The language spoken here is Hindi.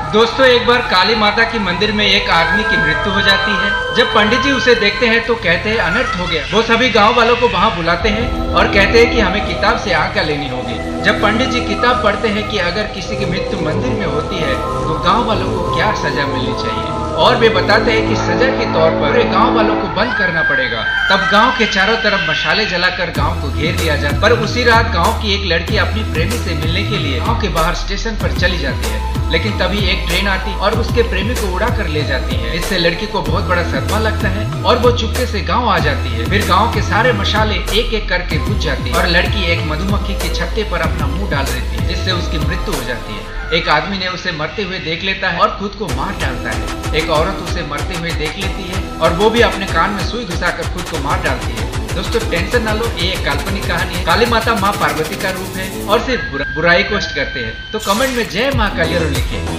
दोस्तों, एक बार काली माता की मंदिर में एक आदमी की मृत्यु हो जाती है। जब पंडित जी उसे देखते हैं तो कहते हैं अनर्थ हो गया। वो सभी गांव वालों को वहां बुलाते हैं और कहते हैं कि हमें किताब से आज्ञा लेनी होगी। जब पंडित जी किताब पढ़ते हैं कि अगर किसी की मृत्यु मंदिर में होती है तो गाँव वालों को क्या सजा मिलनी चाहिए, और वे बताते हैं कि सजा के तौर पर पूरे गांव वालों को बंद करना पड़ेगा। तब गांव के चारों तरफ मशाले जलाकर गांव को घेर लिया जाता है। पर उसी रात गांव की एक लड़की अपनी प्रेमी से मिलने के लिए गांव के बाहर स्टेशन पर चली जाती है, लेकिन तभी एक ट्रेन आती और उसके प्रेमी को उड़ा कर ले जाती है। इससे लड़की को बहुत बड़ा सदमा लगता है और वो चुपके से गाँव आ जाती है। फिर गाँव के सारे मशाले एक एक करके बुझ जाती है और लड़की एक मधुमक्खी के छत्ते पर अपना मुँह डाल देती है, जिससे उसकी मृत्यु हो जाती है। एक आदमी ने उसे मरते हुए देख लेता है और खुद को मार डालता है। एक औरत उसे मरते हुए देख लेती है और वो भी अपने कान में सुई घुसाकर खुद को मार डालती है। दोस्तों, टेंशन ना लो, ये एक काल्पनिक कहानी है। काली माता माँ पार्वती का रूप है और सिर्फ बुराई को नष्ट करते हैं। तो कमेंट में जय माँ काली लिखें।